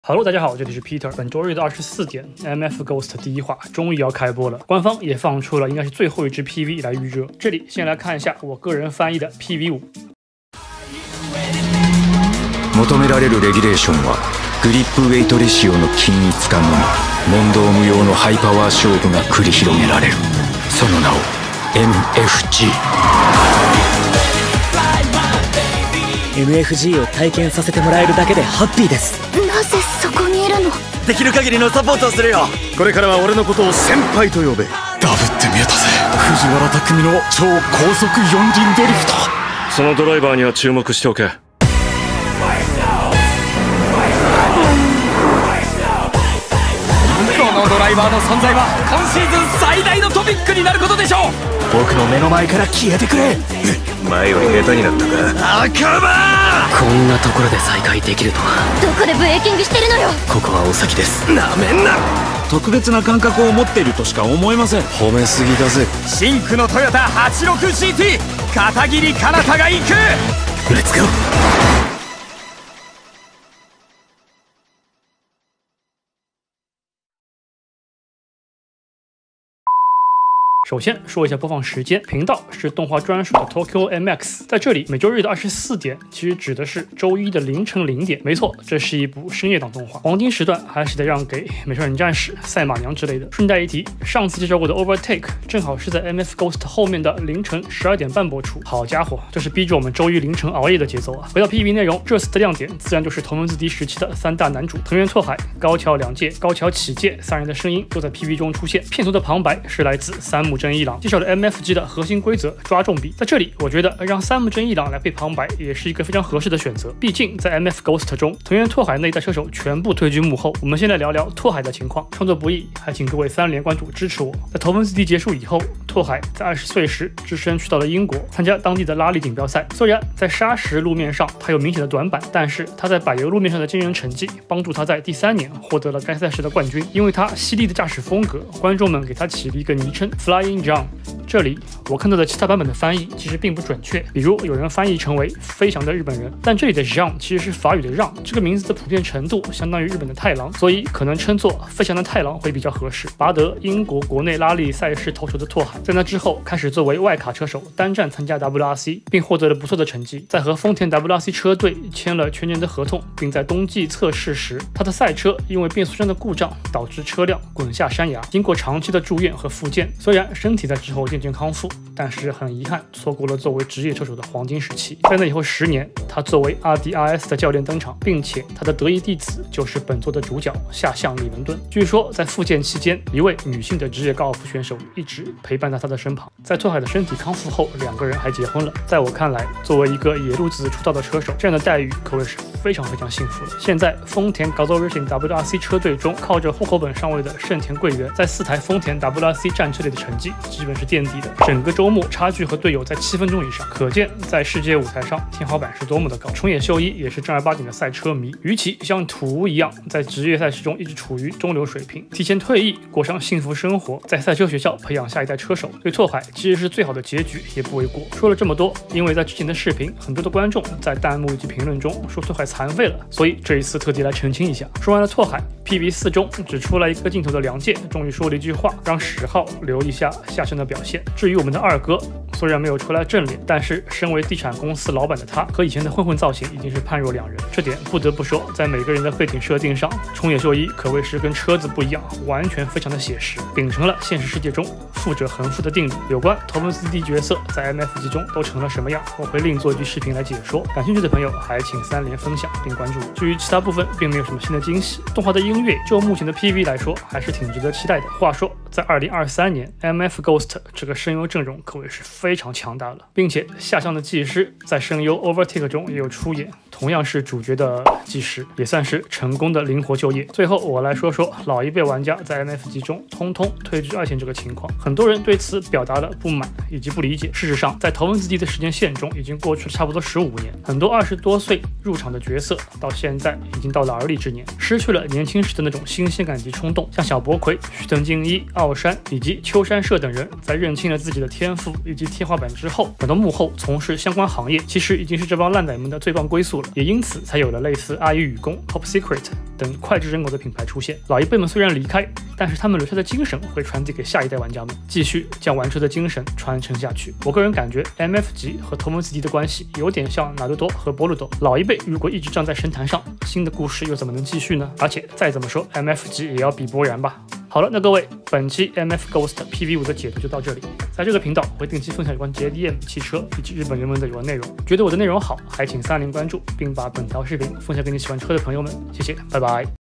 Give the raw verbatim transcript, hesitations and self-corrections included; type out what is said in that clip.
Hello， 大家好，这里是 Peter。本周日的二十四点 ，M F Ghost 第一话终于要开播了，官方也放出了应该是最后一支 P V 来预热。这里先来看一下我个人翻译的 P V 五。 求められるレギュレーションはグリップウェイトレシオの均一化のみ、問答無用のハイパワー勝負が繰り広げられる。その名を エムエフジー。 エムエフジー を体験させてもらえるだけでハッピーです。 なぜそこにいるの？ できる限りのサポートをするよ。 これからは俺のことを先輩と呼べ。 ダブって見えたぜ、藤原匠の超高速四輪ドリフト。そのドライバーには注目しておけ。 このドライバーの存在は今シーズン最大のトピックになることでしょう。僕の目の前から消えてくれ。 前より下手になったか。 赤羽、こんなところで再会できるとは。 どこでブレーキングしてるのよ。 ここはお先です。 なめんな。 特別な感覚を持っているとしか思えません。 褒めすぎだぜ。 シンクのトヨタ はちじゅうろくジーティー 片桐かなたが行く。レッツゴー。 首先说一下播放时间，频道是动画专属的 Tokyo M X， 在这里每周日的二十四点其实指的是周一的凌晨零点，没错，这是一部深夜档动画，黄金时段还是得让给美少女战士、赛马娘之类的。顺带一提，上次介绍过的 Overtake 正好是在 M F Ghost 后面的凌晨十二点半播出，好家伙，这是逼着我们周一凌晨熬夜的节奏啊！回到 P V 内容，这次的亮点自然就是头文字 D 时期的三大男主藤原拓海、高桥凉介、高桥启介三人的声音都在 P V 中出现，片头的旁白是来自三木真一郎，介绍了 M F G 的核心规则抓重比。在这里，我觉得让三木真一郎来配旁白也是一个非常合适的选择，毕竟在 M F Ghost 中，藤原拓海那一代车手全部退居幕后。我们先来聊聊拓海的情况，创作不易，还请各位三连关注支持我。在头文字 D 结束以后，拓海在二十岁时只身去到了英国，参加当地的拉力锦标赛。虽然在砂石路面上他有明显的短板，但是他在柏油路面上的惊人成绩帮助他在第三年获得了该赛事的冠军。因为他犀利的驾驶风格，观众们给他起了一个昵称 Flying John。这里我看到的其他版本的翻译其实并不准确，比如有人翻译成为飞翔的日本人，但这里的让其实是法语的让，这个名字的普遍程度相当于日本的太郎，所以可能称作飞翔的太郎会比较合适。拔得英国国内拉力赛事头筹的拓海，在那之后开始作为外卡车手单站参加 W R C， 并获得了不错的成绩，在和丰田 W R C 车队签了全年的合同，并在冬季测试时，他的赛车因为变速箱的故障导致车辆滚下山崖，经过长期的住院和复健，虽然身体在之后渐渐康复，但是很遗憾错过了作为职业车手的黄金时期。在那以后十年，他作为 R D R S 的教练登场，并且他的得意弟子就是本作的主角下相李文顿。据说在复健期间，一位女性的职业高尔夫选手一直陪伴在他的身旁。在拓海的身体康复后，两个人还结婚了。在我看来，作为一个野路子出道的车手，这样的待遇可谓是非常非常幸福的。现在丰田 Gazoo Racing W R C 车队中，靠着户口本上位的盛田贵元，在四台丰田 W R C 战车里的成绩基本是垫底的，整个周末差距和队友在七分钟以上，可见在世界舞台上天花板是多么的高。冲野秀一也是正儿八经的赛车迷，与其像土屋一样在职业赛事中一直处于中流水平，提前退役过上幸福生活，在赛车学校培养下一代车手，对拓海其实是最好的结局也不为过。说了这么多，因为在之前的视频，很多的观众在弹幕以及评论中说拓海残废了，所以这一次特地来澄清一下。说完了拓海， P V 四 中只出来一个镜头的梁介终于说了一句话，让十号留意下下身的表现。至于我们的二哥，虽然没有出来正脸，但是身为地产公司老板的他和以前的混混造型已经是判若两人。这点不得不说，在每个人的背景设定上，冲野秀一可谓是跟车子不一样，完全非常的写实，秉承了现实世界中富者恒富的定律。有关头文字 D 角色在 M F G 中都成了什么样，我会另做一句视频来解说，感兴趣的朋友还请三连分享并关注。至于其他部分并没有什么新的惊喜，动画的音乐就目前的 P V 来说还是挺值得期待的。话说在二零二三年 M F Ghost 这个声优阵容可谓是非常强大了，并且下乡的技师在声优 Overtake 中也有出演，同样是主角的技师，也算是成功的灵活就业。最后我来说说老一辈玩家在 M F G 中通通退居二线这个情况，很多人对此表达了不满以及不理解。事实上，在头文字 D 的时间线中已经过去了差不多十五年，很多二十多岁入场的角色到现在已经到了而立之年，失去了年轻时的那种新鲜感及冲动。像小柏葵、须藤敬一、奥山以及秋山社等人，在认清了自己的天赋以及天花板之后，转到幕后从事相关行业，其实已经是这帮烂仔们的最棒归宿了。 了，也因此才有了类似阿伊雨宫、Top Secret 等脍炙人口的品牌出现。老一辈们虽然离开，但是他们留下的精神会传递给下一代玩家们，继续将玩车的精神传承下去。我个人感觉 M F 级和头文字 D 的关系有点像纳鲁多和波鲁多。老一辈如果一直站在神坛上，新的故事又怎么能继续呢？而且再怎么说 M F 级也要比波然吧。好了，那各位，本期 M F Ghost P V 五 的解读就到这里。在这个频道会定期分享有关 J D M 汽车以及日本人文的有关内容。觉得我的内容好，还请三连关注，并把本条视频分享给你喜欢车的朋友们。谢谢，拜拜。